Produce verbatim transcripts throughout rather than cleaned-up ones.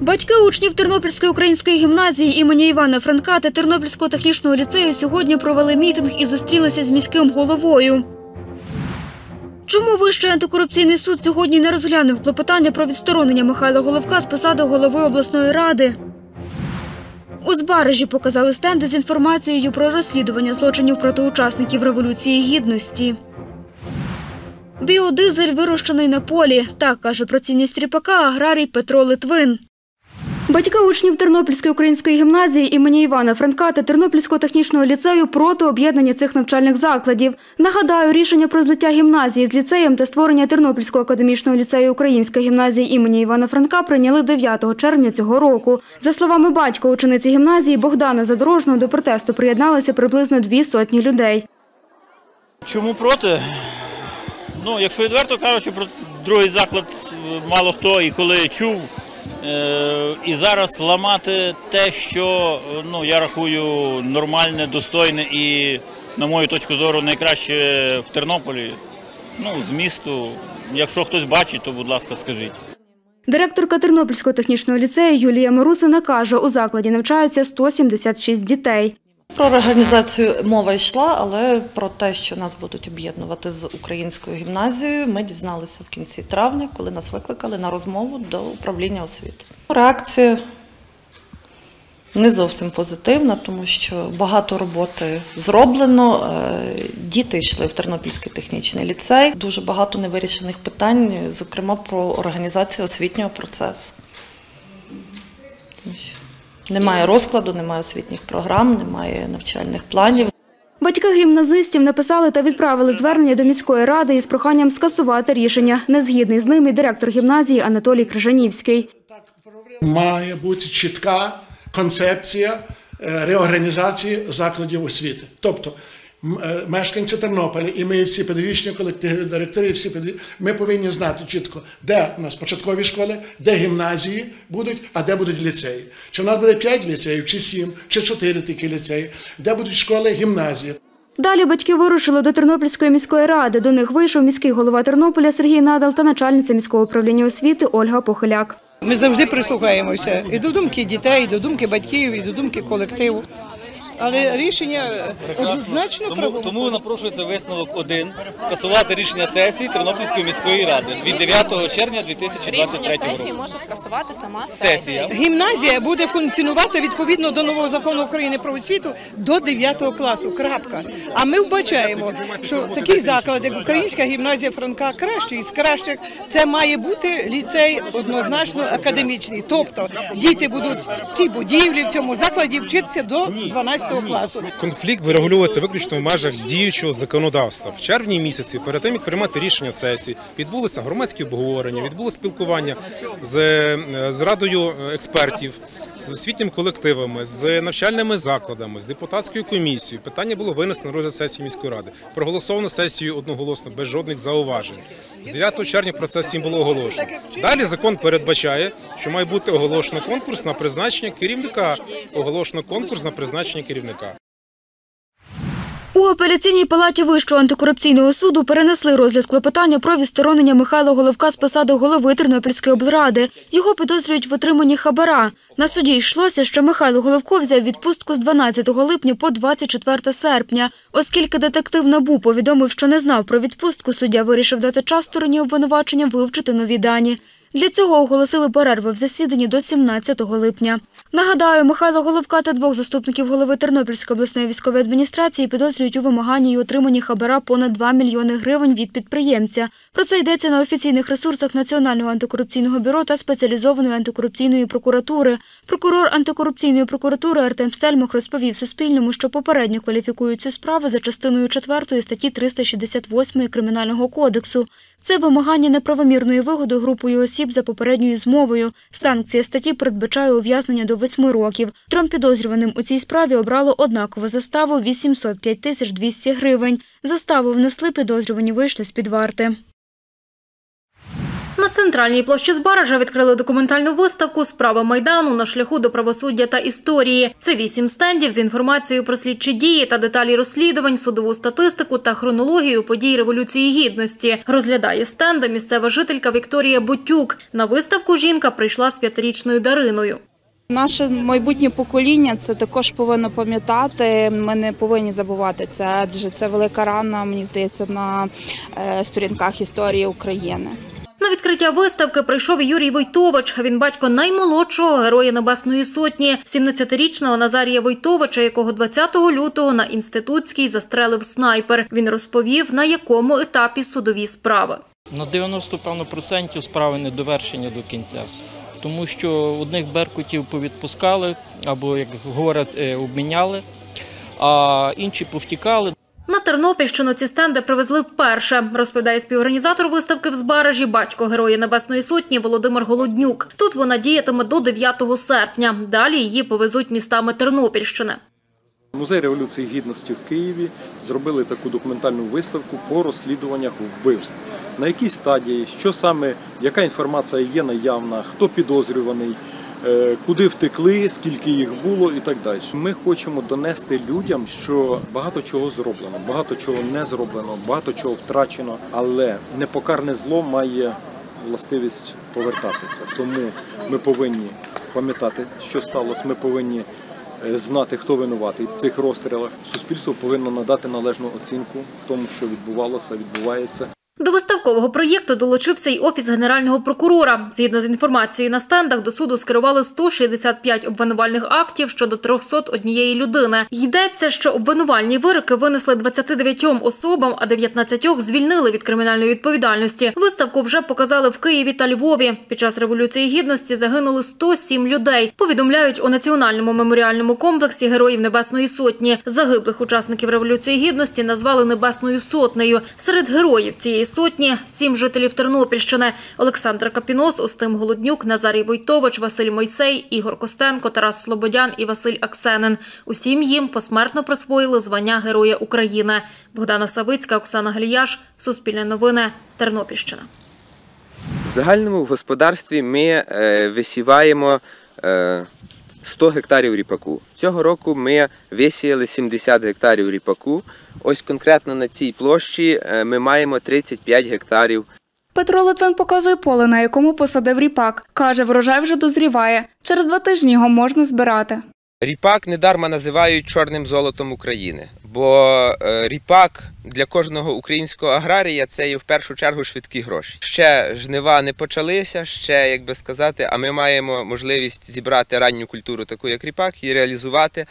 Батьки учнів Тернопільської української гімназії імені Івана Франка та Тернопільського технічного ліцею сьогодні провели мітинг і зустрілися з міським головою. Чому Вищий антикорупційний суд сьогодні не розглянув клопотання про відсторонення Михайла Головка з посади голови обласної ради? У Збаражі показали стенди з інформацією про розслідування злочинів проти учасників Революції Гідності. Біодизель вирощений на полі. Так каже про цінність ріпака аграрій Петро Литвин. Батьки учнів Тернопільської української гімназії імені Івана Франка та Тернопільського технічного ліцею проти об'єднання цих навчальних закладів. Нагадаю, рішення про злиття гімназії з ліцеєм та створення Тернопільського академічного ліцею Українська гімназія імені Івана Франка прийняли дев'ятого червня цього року. За словами батька учениці гімназії Богдана Задорожного, до протесту приєдналися приблизно дві сотні людей. Чому проти? Ну, якщо відверто кажучи, про другий заклад мало хто і коли чув. І зараз ламати те, що, ну, я рахую, нормальне, достойне і, на мою точку зору, найкраще в Тернополі, ну, з місту. Якщо хтось бачить, то, будь ласка, скажіть. Директорка Тернопільського технічного ліцею Юлія Марусина каже, у закладі навчаються сто сімдесят шість дітей. Про організацію мова йшла, але про те, що нас будуть об'єднувати з українською гімназією, ми дізналися в кінці травня, коли нас викликали на розмову до управління освіти. Реакція не зовсім позитивна, тому що багато роботи зроблено. Діти йшли в Тернопільський технічний ліцей. Дуже багато невирішених питань, зокрема про організацію освітнього процесу. Немає розкладу, немає освітніх програм, немає навчальних планів. Батьки гімназистів написали та відправили звернення до міської ради із проханням скасувати рішення. Незгідний з ними директор гімназії Анатолій Крижанівський. Має бути чітка концепція реорганізації закладів освіти. Тобто мешканці Тернополя і ми всі педагогічні колективи, директори, всі педагоги, ми повинні знати чітко, де у нас початкові школи, де гімназії будуть, а де будуть ліцеї. Чи в нас буде п'ять ліцеїв, чи сім, чи чотири такі ліцеї, де будуть школи, гімназії. Далі батьки вирушили до Тернопільської міської ради. До них вийшов міський голова Тернополя Сергій Надал та начальниця міського управління освіти Ольга Похиляк. Ми завжди прислухаємося і до думки дітей, і до думки батьків, і до думки колективу. Але рішення однозначно правове. Тому, тому напрошується висновок один – скасувати рішення сесії Тернопільської міської ради від дев'ятого червня дві тисячі двадцять третього року. Рішення сесії може скасувати сама сесія. Гімназія буде функціонувати відповідно до нового закону України про освіту до дев'ятого класу. Крапка. А ми вбачаємо, що такий заклад, як Українська гімназія Франка, кращий із кращих, це має бути ліцей однозначно академічний. Тобто діти будуть в цій будівлі, в цьому закладі вчитися до дванадцятого класу. Конфлікт вирегулюється виключно в межах діючого законодавства. В червні місяці, перед тим, як приймати рішення сесії, відбулися громадські обговорення, відбулося спілкування з, з радою експертів, з освітніми колективами, з навчальними закладами, з депутатською комісією. Питання було винесено на розгляд сесії міської ради. Проголосовано сесією одноголосно, без жодних зауважень. З дев'ятого червня про це всім було оголошено. Далі закон передбачає, що має бути оголошено конкурс на призначення керівника. Оголошено конкурс на призначення керівника. У апеляційній палаті Вищого антикорупційного суду перенесли розгляд клопотання про відсторонення Михайла Головка з посади голови Тернопільської облради. Його підозрюють в отриманні хабара. На суді йшлося, що Михайло Головко взяв відпустку з дванадцятого липня по двадцять четверте серпня. Оскільки детектив НАБУ повідомив, що не знав про відпустку, суддя вирішив дати час стороні обвинувачення вивчити нові дані. Для цього оголосили перерву в засіданні до сімнадцятого липня. Нагадаю, Михайла Головка та двох заступників голови Тернопільської обласної військової адміністрації підозрюють у вимаганні і отриманні хабара понад два мільйони гривень від підприємця. Про це йдеться на офіційних ресурсах Національного антикорупційного бюро та спеціалізованої антикорупційної прокуратури. Прокурор антикорупційної прокуратури Артем Стельмах розповів Суспільному, що попередньо кваліфікують цю справу за частиною четвертої статті триста шістдесят восьмої Кримінального кодексу. Це вимагання неправомірної вигоди групою осіб за попередньою змовою. Санкція статті передбачає ув'язнення до восьми років. Трьом підозрюваним у цій справі обрали однакову заставу – вісімсот п'ять тисяч двісті гривень. Заставу внесли, підозрювані вийшли з-під варти. центральній площі Збаража відкрили документальну виставку «Справа Майдану. На шляху до правосуддя та історії». Це вісім стендів з інформацією про слідчі дії та деталі розслідувань, судову статистику та хронологію подій Революції Гідності. Розглядає стенди місцева жителька Вікторія Бутюк. На виставку жінка прийшла з п'ятирічною Дариною. Наше майбутнє покоління це також повинно пам'ятати, ми не повинні забувати це, адже це велика рана, мені здається, на сторінках історії України. На відкриття виставки прийшов і Юрій Войтович. Він батько наймолодшого Героя Небесної Сотні, сімнадцятирічного Назарія Войтовича, якого двадцятого лютого на Інститутській застрелив снайпер. Він розповів, на якому етапі судові справи. На дев'яносто відсотків справи не довершені до кінця. Тому що одних беркутів повідпускали, або, як говорять, обміняли, а інші повтікали. На Тернопільщину ці стенди привезли вперше, розповідає співорганізатор виставки в Збаражі, батько Героя Небесної Сотні Володимир Голоднюк. Тут вона діятиме до дев'ятого серпня. Далі її повезуть містами Тернопільщини. Музей Революції Гідності в Києві зробили таку документальну виставку по розслідуваннях вбивств. На якій стадії, що саме, яка інформація є наявна, хто підозрюваний, куди втекли, скільки їх було і так далі. Ми хочемо донести людям, що багато чого зроблено, багато чого не зроблено, багато чого втрачено, але непокарне зло має властивість повертатися. Тому ми повинні пам'ятати, що сталося, ми повинні знати, хто винуватий в цих розстрілах. Суспільство повинно надати належну оцінку тому, що відбувалося, відбувається. До виставкового проєкту долучився й Офіс Генерального прокурора. Згідно з інформацією на стендах, до суду скерували сто шістдесят п'ять обвинувальних актів щодо триста однієї людини. Йдеться, що обвинувальні вироки винесли двадцяти дев'ятьом особам, а дев'ятнадцятьох звільнили від кримінальної відповідальності. Виставку вже показали в Києві та Львові. Під час Революції Гідності загинули сто сім людей. Повідомляють у Національному меморіальному комплексі Героїв Небесної Сотні. Загиблих учасників Революції Гідності назвали Небесною Сотнею. Серед героїв цієї сотні – сім жителів Тернопільщини – Олександр Капінос, Устим Голоднюк, Назарій Войтович, Василь Мойсей, Ігор Костенко, Тарас Слободян і Василь Аксенин. Усім їм посмертно присвоїли звання Героя України. Богдана Савицька, Оксана Галіяш, Суспільне новини, Тернопільщина. В загальному в господарстві ми е, висіваємо е, сто гектарів ріпаку. Цього року ми висіяли сімдесят гектарів ріпаку. Ось конкретно на цій площі ми маємо тридцять п'ять гектарів. Петро Литвин показує поле, на якому посадив ріпак. Каже, врожай вже дозріває. Через два тижні його можна збирати. Ріпак недарма називають чорним золотом України, бо ріпак для кожного українського аграрія – це є в першу чергу швидкі гроші. Ще жнива не почалися, ще, як би сказати, а ми маємо можливість зібрати ранню культуру, таку як ріпак, і реалізувати.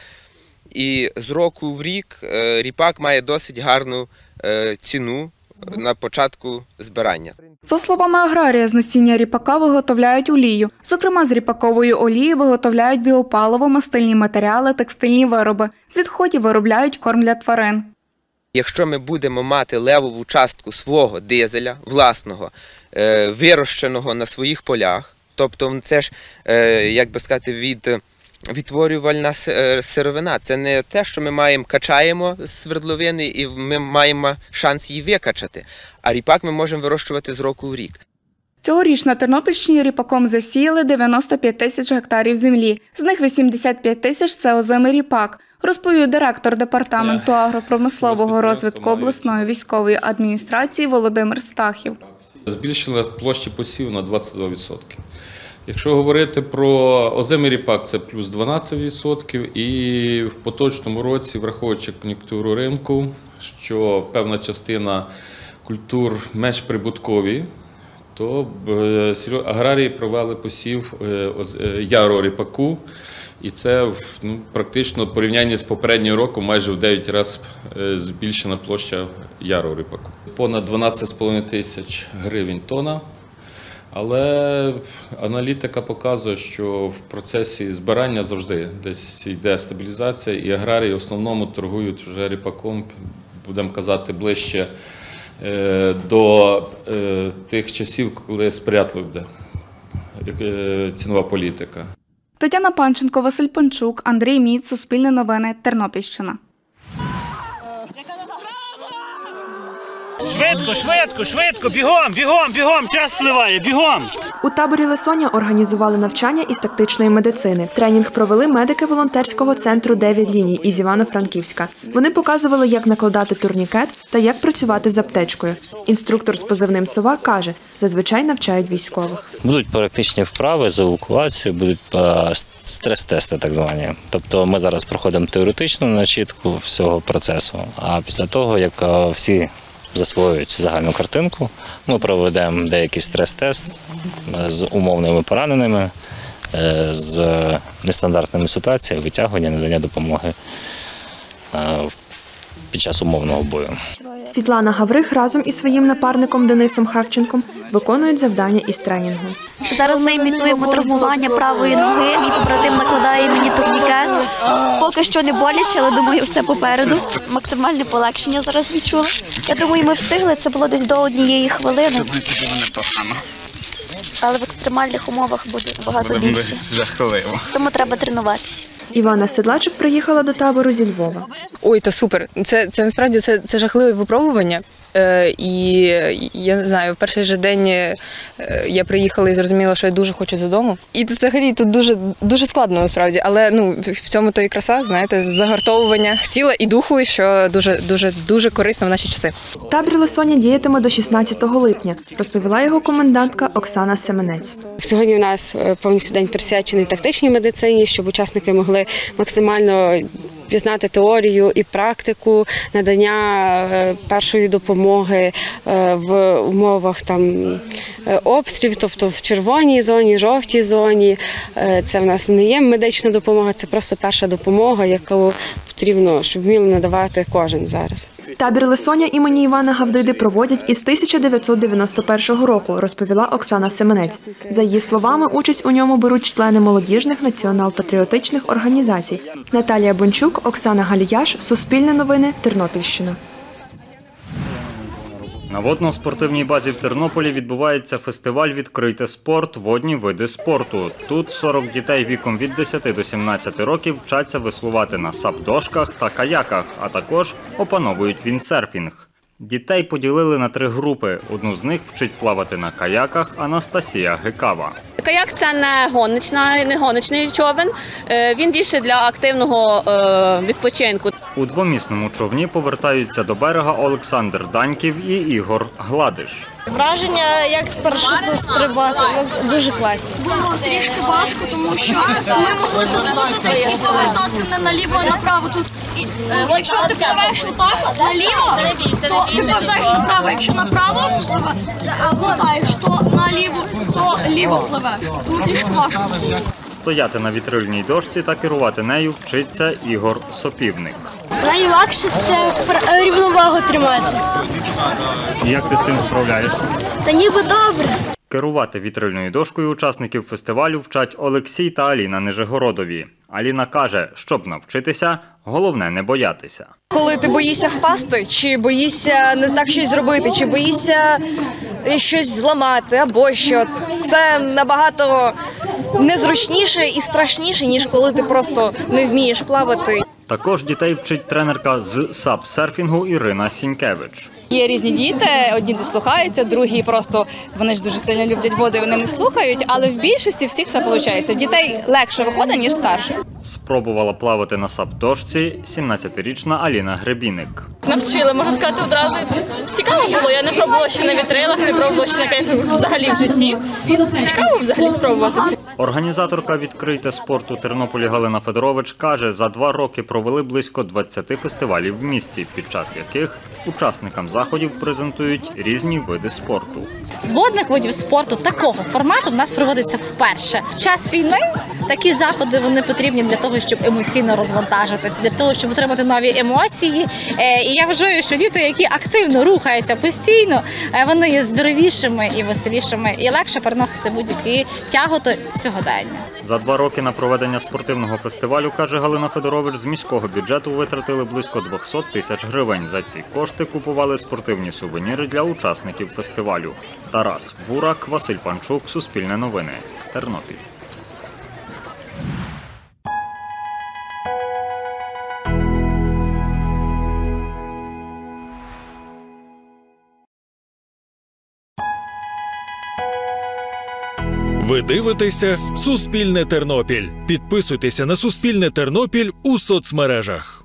І з року в рік ріпак має досить гарну ціну на початку збирання. За словами аграрія, з насіння ріпака виготовляють олію. Зокрема, з ріпакової олії виготовляють біопаливо, мастильні матеріали, текстильні вироби. З відходів виробляють корм для тварин. Якщо ми будемо мати левову частку свого дизеля, власного, вирощеного на своїх полях, тобто це ж, як би сказати, від... відтворювальна сировина. Це не те, що ми маємо, качаємо з свердловини і ми маємо шанс її викачати. А ріпак ми можемо вирощувати з року в рік. Цьогоріч на Тернопільщині ріпаком засіяли дев'яносто п'ять тисяч гектарів землі. З них вісімдесят п'ять тисяч – це озимий ріпак. Розповів директор департаменту агропромислового розвитку обласної військової адміністрації Володимир Стахів. Збільшили площі посіву на двадцять два відсотки. Якщо говорити про озимий ріпак, це плюс дванадцять відсотків, і в поточному році, враховуючи кон'юнктуру ринку, що певна частина культур менш прибуткові, то аграрії провели посів ярого ріпаку, і це ну, практично в порівнянні з попереднім роком майже в дев'ять разів збільшена площа ярого ріпаку. Понад дванадцять з половиною тисяч гривень тонна. Але аналітика показує, що в процесі збирання завжди десь йде стабілізація, і аграрії в основному торгують вже ріпаком, будемо казати, ближче до тих часів, коли сприятливо буде цінова політика. Тетяна Панченко, Василь Панчук, Андрій Міц, Суспільне новини, Тернопільщина. Швидко, швидко, швидко, бігом, бігом, бігом, час впливає, бігом. У таборі Лисоня організували навчання із тактичної медицини. Тренінг провели медики волонтерського центру «Дев'ять ліній» із Івано-Франківська. Вони показували, як накладати турнікет та як працювати з аптечкою. Інструктор з позивним «Сова» каже, зазвичай навчають військових. Будуть практичні вправи з евакуацією, будуть стрес-тести так звані. Тобто ми зараз проходимо теоретичну начітку всього процесу, а після того, як всі засвоюють загальну картинку, ми проведемо деякий стрес-тест з умовними пораненими, з нестандартними ситуаціями, витягування, надання допомоги під час умовного бою. Світлана Гаврих разом із своїм напарником Денисом Харченком виконують завдання із тренінгу. Зараз ми імітуємо травмування правої ноги. Мій побратим накладає мені турнікет. Поки що не боляче, але думаю, все попереду. Максимальне полегшення зараз відчула. Я думаю, ми встигли. Це було десь до однієї хвилини. Але в екстремальних умовах буде набагато більше. Тому треба тренуватися. Івана Седлачик приїхала до табору зі Львова. Ой, та супер. Це, це насправді це, це жахливе випробування. Е, і я не знаю, в перший же день е, я приїхала і зрозуміла, що я дуже хочу додому. І взагалі тут дуже, дуже складно насправді, але ну, в цьому то і краса, знаєте, загартовування тіла і духу, що дуже, дуже, дуже корисно в наші часи. Табір Лисоня діятиме до шістнадцятого липня, розповіла його комендантка Оксана Семенець. Сьогодні у нас повністю день присвячений тактичній медицині, щоб учасники могли максимально пізнати теорію і практику надання першої допомоги в умовах там обстрілів, тобто в червоній зоні, жовтій зоні. Це в нас не є медична допомога, це просто перша допомога, яку потрібно, щоб вміли надавати кожен зараз. Табір Лисоня імені Івана Гавдиди проводять із тисяча дев'ятсот дев'яносто першого року, розповіла Оксана Семенець. За її словами, участь у ньому беруть члени молодіжних націонал-патріотичних організацій. Наталія Бончук, Оксана Галіяш, Суспільне новини, Тернопільщина. На водно-спортивній базі в Тернополі відбувається фестиваль «Відкрийте спорт. Водні види спорту». Тут сорок дітей віком від десяти до сімнадцяти років вчаться веслувати на сап-дошках та каяках, а також опановують віндсерфінг. Дітей поділили на три групи. Одну з них вчить плавати на каяках Анастасія Гикава. Каяк – це не гоночна, не гоночний човен, він більше для активного відпочинку. У двомісному човні повертаються до берега Олександр Даньків і Ігор Гладиш. Враження, як з парашуту стрибати, дуже класні. Було трішки важко, тому що ми могли заплутатись і повертати не наліво, а направо. Тут, і, е, якщо ти пливеш отак наліво, то ти повертаєш направо. Якщо направо плутаєш, то наліво, то ліво пливеш. Тут трішки важко. Стояти на вітрильній дошці та керувати нею вчиться Ігор Сопівник. Найлегше це рівновагу тримати. Як ти з тим справляєшся? Та ніби добре. Керувати вітрильною дошкою учасників фестивалю вчать Олексій та Аліна Нижегородові. Аліна каже, щоб навчитися, головне не боятися. Коли ти боїшся впасти, чи боїшся не так щось зробити, чи боїшся щось зламати або що, це набагато незручніше і страшніше, ніж коли ти просто не вмієш плавати. Також дітей вчить тренерка з сап-серфінгу Ірина Сінькевич. Є різні діти, одні дослухаються, другі просто, вони ж дуже сильно люблять воду і вони не слухають, але в більшості всіх все виходить. В дітей легше виходить, ніж старших. Спробувала плавати на сап-дошці сімнадцятирічна Аліна Гребіник. Навчили, можна сказати, одразу. Цікаво було, я не пробувала ще на вітрилах, не пробувала ще на кайфах взагалі в житті. Цікаво взагалі спробувати це. Організаторка «Відкрийте спорт» у Тернополі Галина Федорович каже, за два роки провели близько двадцяти фестивалів в місті, під час яких учасникам заходів презентують різні види спорту. З водних видів спорту такого формату в нас проводиться вперше. В час війни такі заходи вони потрібні для того, щоб емоційно розвантажитися, для того, щоб отримати нові емоції. І я вважаю, що діти, які активно рухаються постійно, вони є здоровішими і веселішими, і легше переносити будь-які тяготи сьогодення. За два роки на проведення спортивного фестивалю, каже Галина Федорович, з міського бюджету витратили близько двісті тисяч гривень. За ці кошти купували спортивні сувеніри для учасників фестивалю. Тарас Бурак, Василь Панчук, Суспільне новини, Тернопіль. Ви дивитеся «Суспільне Тернопіль». Підписуйтеся на «Суспільне Тернопіль» у соцмережах.